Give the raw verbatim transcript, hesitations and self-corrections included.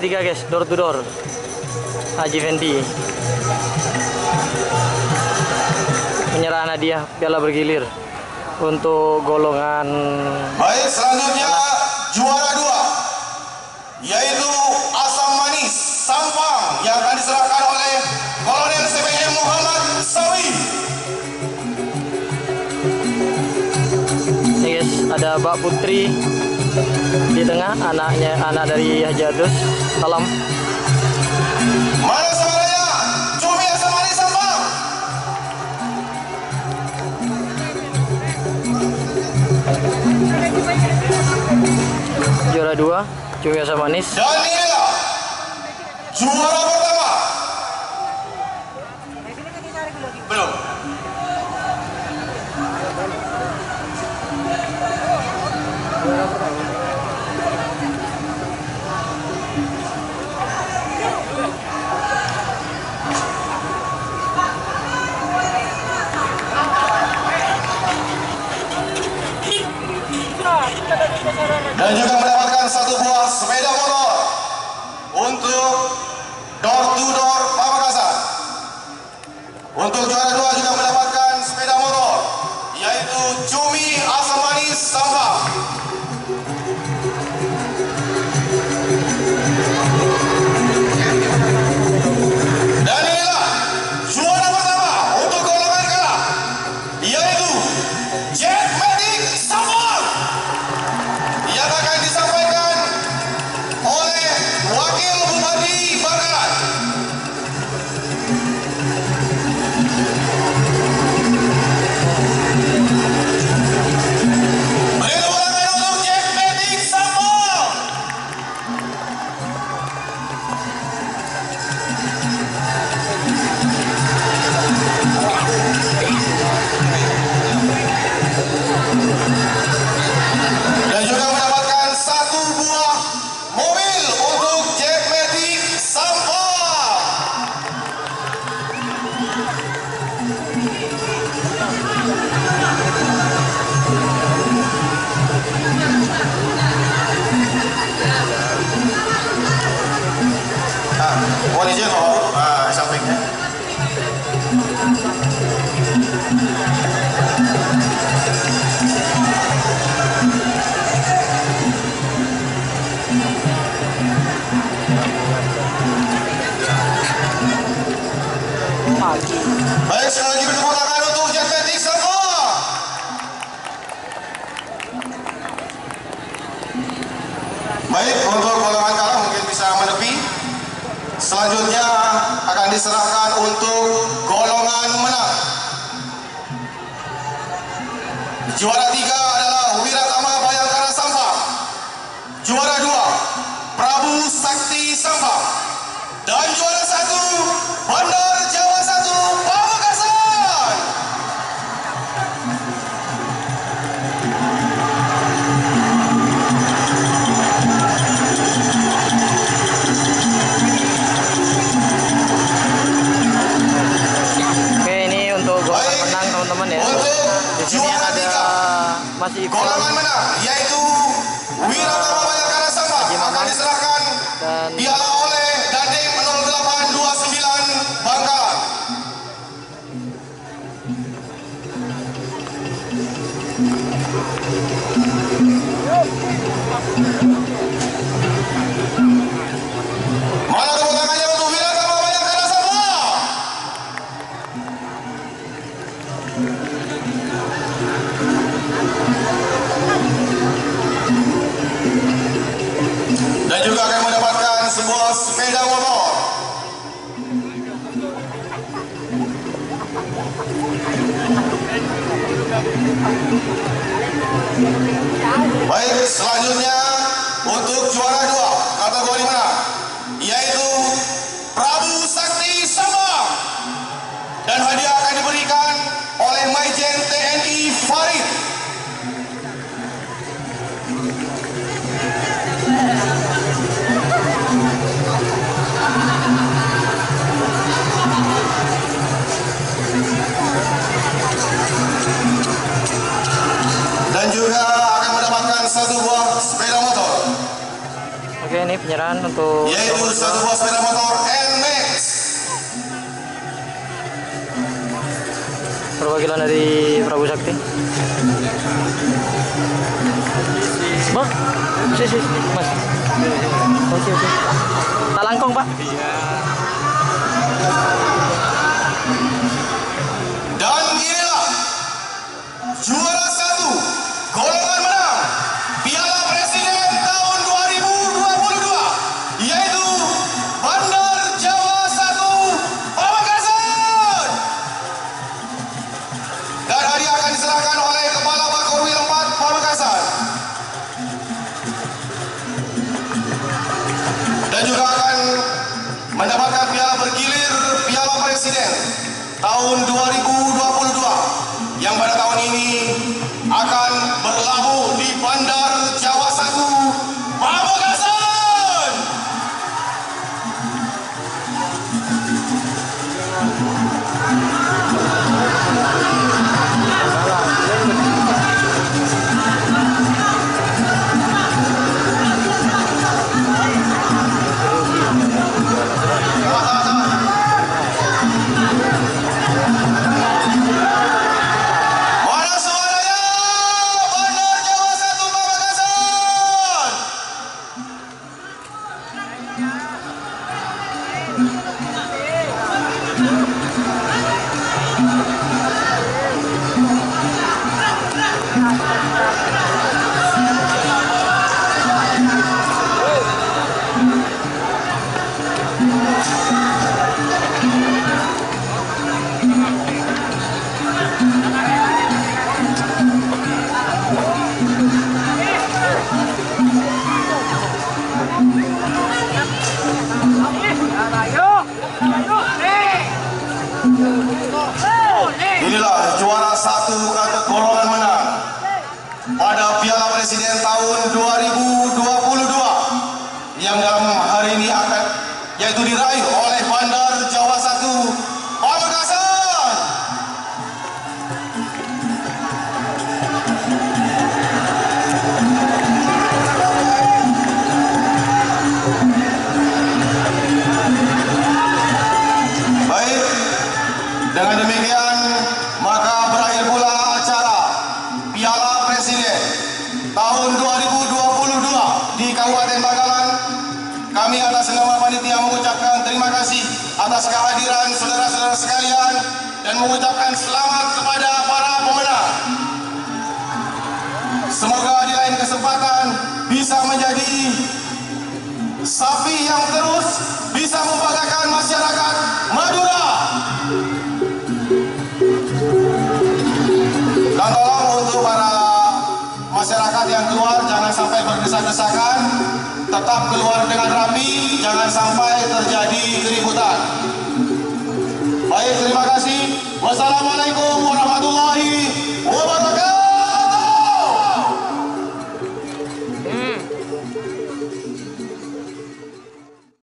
tiga guys, door to door. Haji Fendi menyerahkan hadiah piala bergilir untuk golongan. Baik, selanjutnya juara dua yaitu Asam Manis Sampang yang akan diserahkan oleh Kolonel C P M Muhammad Sawi. Ini guys, ada Mbak Putri di tengah, anaknya anak dari Haji Adus. Salam. Mana suaranya? Cumi Asam Manis Sampang. Juara dua Cumi Asam Manis. Dan inilah juara pertama. Belum. Dan juga mendapatkan satu buah sepeda motor untuk door to door Pamekasan. Untuk juara dua juga mendapatkan sepeda motor yaitu Cumi Asam Manis Sampang. Dan inilah juara pertama untuk golongan kalah yaitu Jet Medic Sampang yang akan disampaikan oleh Wakil Bupati Bangkalan. Beri tepuk tangan untuk Jet Medic Sampang. Dan juga mendapatkan satu buah mobil untuk Jet Medic Sampang. Ah, mohon izin Bapak, ah, sampingnya. Baik, sekali lagi bertepuk tangan untuk Jet Medic Sampang. Baik, untuk golongan kalah mungkin bisa menepi. Selanjutnya akan diserahkan untuk golongan menang. Juara tiga adalah Wiratama Bayangkara Sampang. Juara dua Prabu Sakti Sampang. Dan juara satu Bandar Jawa satu Pamekasan. Oke, ini untuk golongan Baik, menang teman-teman ya. untuk Di sini juara ada tiga masih golongan menang yaitu Wiratama Bayangkara Sampang akan diserahkan dan piala oleh Dandim nol delapan dua sembilan Bangkalan. Mana tepuk tangannya untuk Wiratama Bayangkara Sampang. Dan juga akan mendapatkan sebuah sepeda motor. Baik, selanjutnya untuk juara dua kategori menang yaitu Prabu Sakti Sampang. Dan hadiah akan diberikan oleh Maijen T N I Farid. Oke, ini penyerahan kejuaraan untuk yaitu satu buah sepeda motor N Max. Perwakilan dari Prabu Sakti. Bang, si si mas. Oke oke. Talangkong Pak. Dan inilah juara satu golongan menang Piala Presiden tahun dua ribu dua puluh dua, yaitu Bandar Jawa satu Pamekasan. Dan hadiah akan diserahkan oleh Kepala Bakorwil empat Pamekasan. Dan juga akan mendapatkan piala bergilir Piala Presiden tahun dua ribu dua puluh dua yang pada tahun ini akan berlabuh di Bandar Jawa satu Pamekasan. Mana suaranya? Bandar Jawa satu Pamekasan. Inilah juara satu untuk golongan menang pada Piala Presiden tahun dua ribu dua puluh dua yang dalam hari ini akan yaitu diraih oleh Bandar Jawa satu Pamekasan. Baik, dengan demikian maka berakhir pula acara Piala Presiden tahun dua ribu dua puluh dua di Kabupaten Bangkalan. Kami atas nama panitia mengucapkan terima kasih atas kehadiran saudara-saudara sekalian dan mengucapkan selamat kepada para pemenang. Semoga di lain kesempatan bisa menjadi sapi yang terus bisa membanggakan masyarakat Madura. Dan tolong untuk para masyarakat yang keluar jangan sampai berdesak-desakan, tetap keluar dengan rapi, jangan sampai terjadi keributan. Baik, terima kasih. Wassalamualaikum warahmatullahi